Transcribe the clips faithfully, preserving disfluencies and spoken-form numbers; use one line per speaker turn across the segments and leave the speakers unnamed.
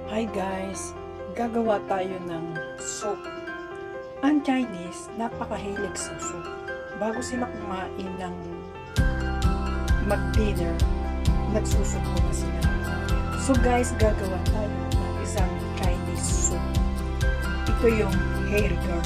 Hi guys, gagawa tayo ng soup. Ang Chinese, napakahilig sa soup. Bago sila kumain ng mag-dinner, nagsusup na sila. So guys, gagawa tayo ng isang Chinese soup. Ito yung hair gourd.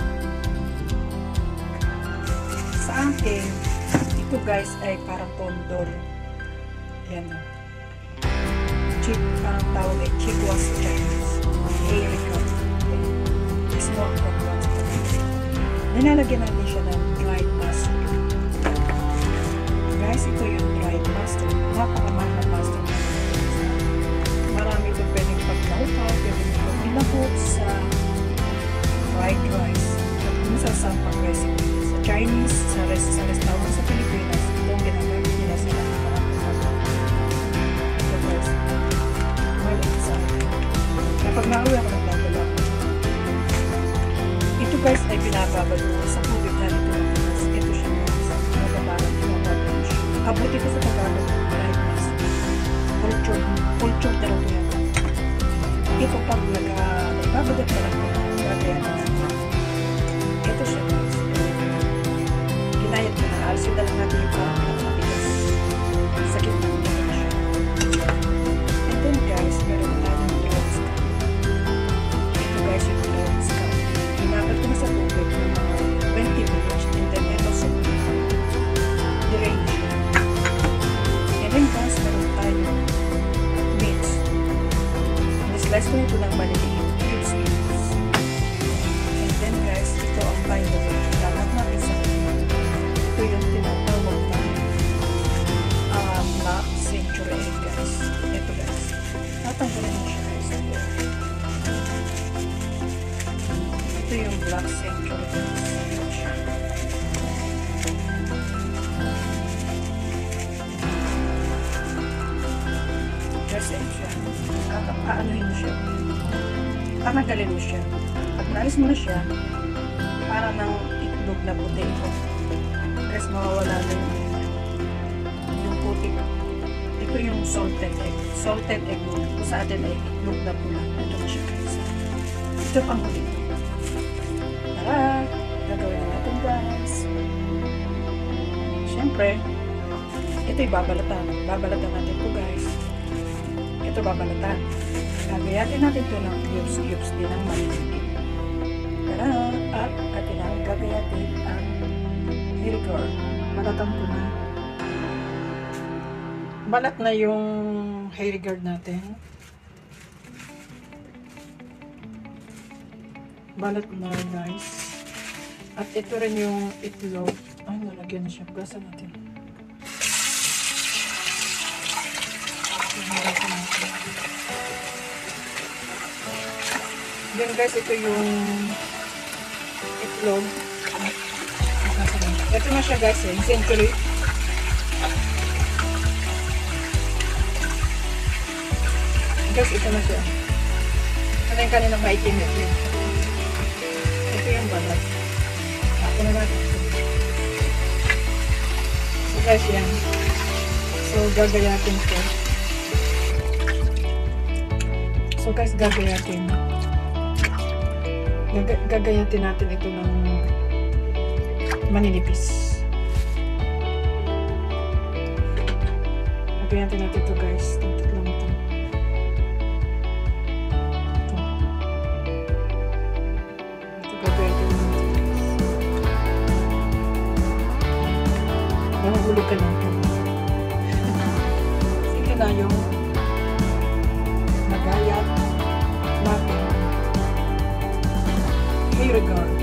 Sa akin, ito guys ay parang condor. Yan o. Chick, parang tawag ay chikwas Chinese. Hair gourd. Small condor. Nilalagyan natin siya ng dried mustard. Guys, ito yung dried mustard. Napakamahal na mustard. Marami ito pwedeng pagkaupaw, pwedeng ito ilahok sa fried rice. At minsan sa pag-recipe. Sa Chinese, sa, res sa restaurant sa Pilipinas, itong ginagamit nila sila. Ito guys. Well, it's uh, kapag nauwi ako ng lagala ko. Ito guys ay pinababalo sa tubig na ito. Ito siya guys. Mababaran, pinababalo siya. Abuti ko sa Tagalog. Dried mustard. Cultured. Cultured na rin yan. Ito pag nag-ibabagat na lang ito. Kaya na ito siya guys. Ginayat ko na. Alisin na lang natin yung parang nakatigas. Sakit na ito siya. And then guys, meron tayong dried scallop. Ito guys yung dried scallop. Hinapat ko na sa tubig ng mga twenty minutes. And then ito sa drain siya. And then guys, meron tayong meats. Slice ko ito ng maliliit. Cubes cubes. And then guys, ito ang tayo. Lahat natin sa ito yung tinatawag na uh, black century egg guys. Ito guys. Tatanggalin mo siya guys. Ito. Ito yung black century egg. Ito siya. Just egg siya. Kakapaanuhin mo siya. Tanggalin mo siya. Pag naalis mo na siya, para ng itlog na puti ito. Kasi mawawala na yung, yung puti. Ito yung salted egg. Salted egg mo. Kung sa atin ay itlog na pula. Ito na siya guys. Ito pang huli. Tara! Gagawin natin guys. Siyempre, ito'y babalatan. Babalatan natin ito guys. Ito babalatan. Gagayatin natin ito ng cubes-cubes din ang maliliit. Tara! At atin ang gagayatin ang hair gourd. Balatan ko na. Balat na yung hair gourd natin. Balat na guys. At ito rin yung itlog. Ay, nalagyan na siya. Gasa natin. Gasa natin. Then guys, ito yung itlog. Ito na siya guys eh. Century. Guys, ito na siya. Ano yung kaninang maitim ito yun. Ito yung balat. Ako na natin. So guys, yan. So gagayatin ko. So guys, gagayatin. Gagayatin natin ito ng maninipis. Gagayatin natin ito guys. Tuntot lang ito. Ito. Ito gagayatin natin. Mahulog ka natin. Sige na yung nagayat natin. Hair gourd.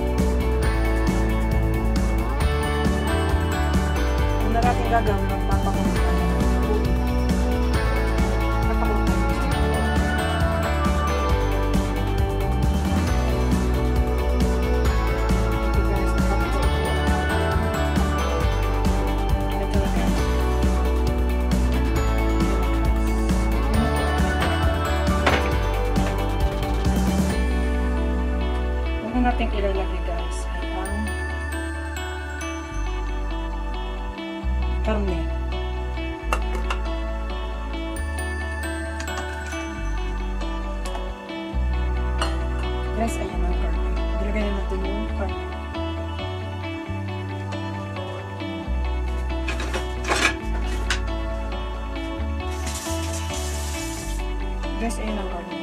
Kung na natin gagawin, magpapakunta na ng tubig. Papakunta na siya. Ito guys, papakunta. Ito na guys. Natin ilalagay guys ay ang karne. Guys, ayan ang karne. Dilagay na natin yung karne. Guys, ayan ang karne.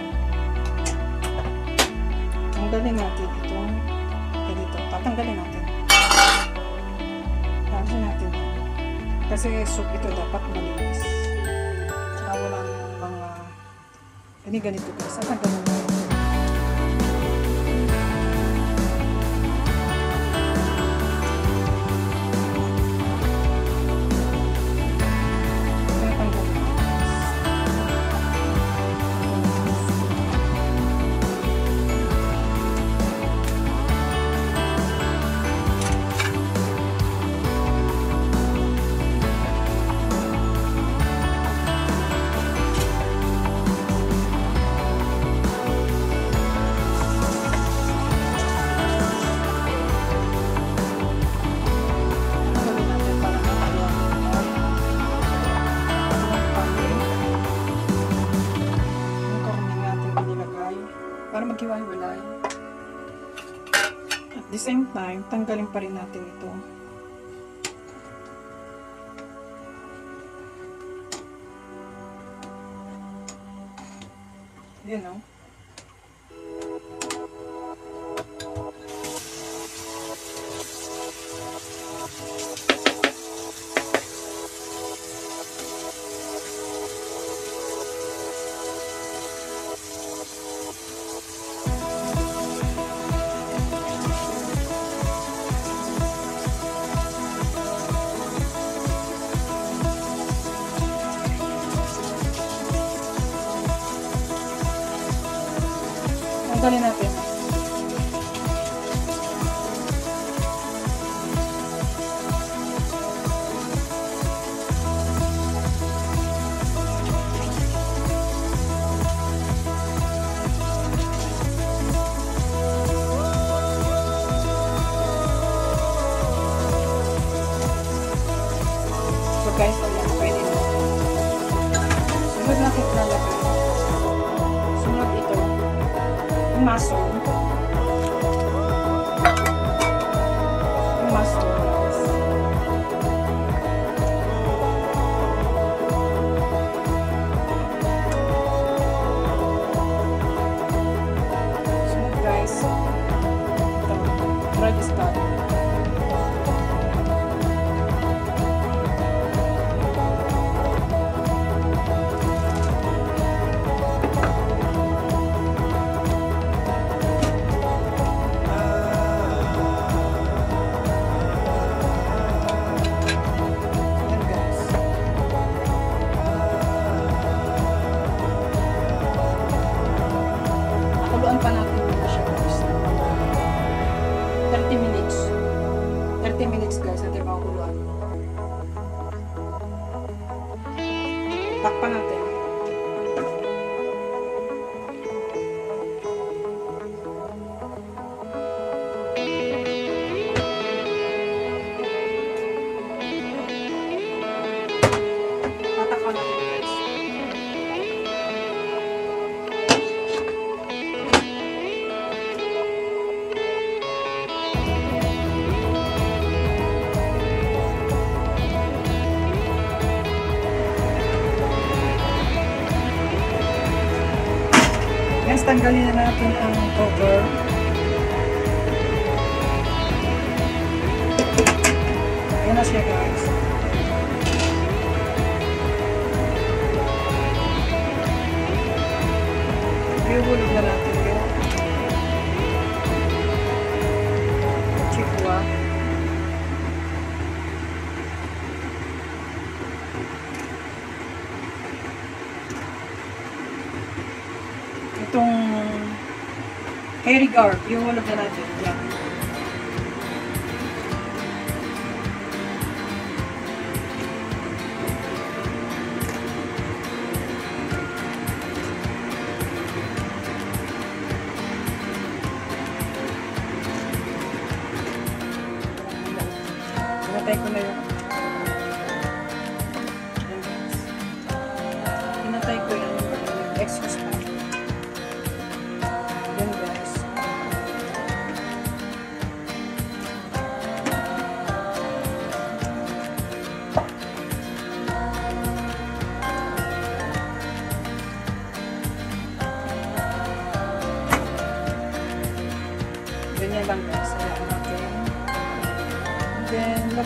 Tanggalin natin itong ganito. Tatanggalin natin. Tanggalin natin. Kasi soup ito dapat malinis. Saka walang mga ganito guys. Tatanggalin natin. Para maghiwa-hiwalay. At the same time, tanggalin pa rin natin ito. Yan o. Tanggalin natin. So guys, ayan, pwede na. Sunod natin lalagay. Sunod ito. Maso. Maso. So guys, ito, dried scallop. Pakuluan pa natin muna siya guys. thirty minutes. thirty minutes guys, natin makakuluan. Takpan natin. Tatakpan natin guys. Guys, tanggalin na natin ang cover. Ayan na siya guys. Iuhulog na natin yung chikwa. Itong hairy gourd, yung hulog na natin. Yan. Pinatay ko na yung pinatay ko yung excuse pa. Yan guys.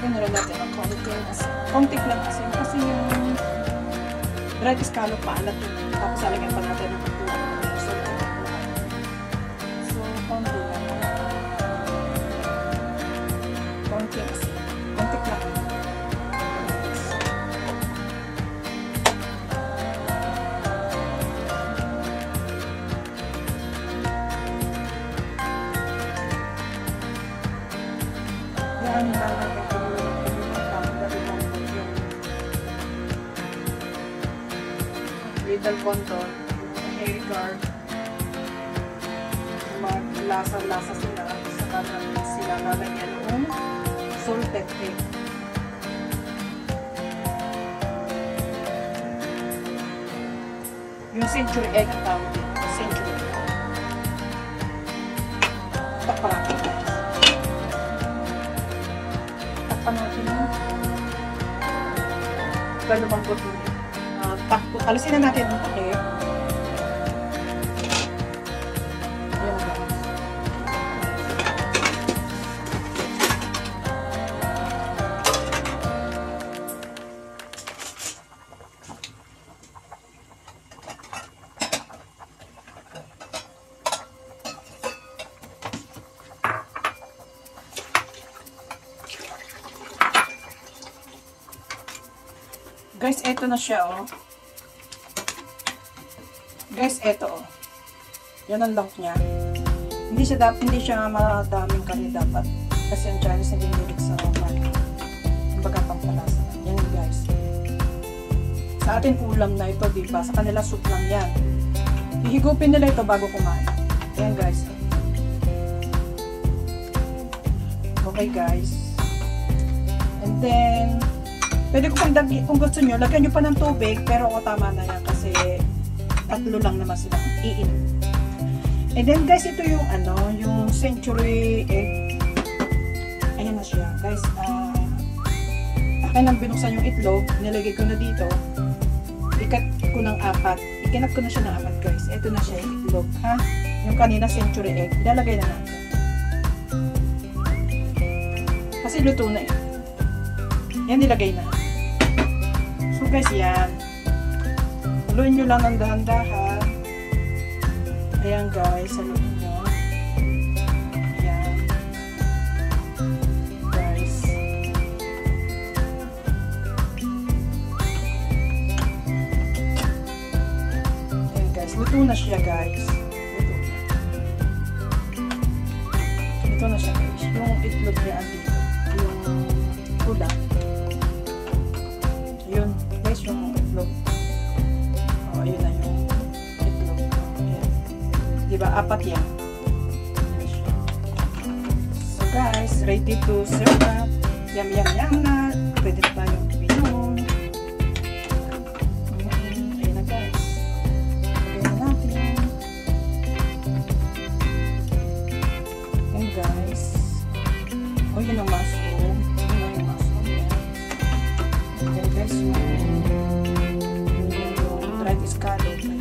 lagyan na lang natin ang konting asin. Konting lang asin. Kasi yung dried scallop maalat yun. Tapos lalagyan pa natin ng pagkulang. So, so konti lang. Konting asin. Konting lang. Yan yung lalagyan ko little contour, hair guard, maglasa-lasa sila, saka namin sila lalagyan ng salted egg. Yung century egg ang tawag din. Century egg. Takpan natin guys. Takpan natin yung galumang butunin. Uh, takpo. Alisin na natin ang takip. Ayan guys. Guys, eto na siya, oh. Guys, eto, oh. Yan ang lock niya. Hindi siya dapat, hindi siya madaming kari dapat. Kasi ang Chinese hindi nilig sa market. Yung baga pampalasa. Yan, guys. Sa atin ulam na ito, diba? Sa kanila soup lang yan. Hihigupin nila ito bago kumain. Yan, guys. Okay, guys. And then, pwede ko pang dagyan, kung gusto nyo, lagyan nyo pa ng tubig, pero o tama na yan kasi tatlo lang naman silang iinom. And then guys, ito yung ano, yung century egg. Ayan na siya. Guys, uh, akin ang binuksan yung itlog, nilagay ko na dito. Ikat ko ng apat. Ikinap ko na siya ng apat guys. Ito na siya yung itlog, ha? Yung kanina century egg. Ilalagay na natin. Kasi luto na eh. Yan, nilagay na. So guys, yan. Haluin nyo lang ng dahan-dahan. Ayan guys, haluin nyo. Ayan. Guys. Ayan guys, luto na siya guys. Luto na. Luto na siya guys. Yung itlog niya andito. Yung pula. Ayun, guys, yung itlog. O, ayun na yung itlog. Ayan. Diba, apat yan. So, guys, ready to serve na. Yum, yum, yum na. Pwede na tayong pinom. Ayun na, guys. Lagyan na natin. Ayun, guys. O, yun ang mushroom. Yun ang mushroom. Yan. Guys, yung dried scallop.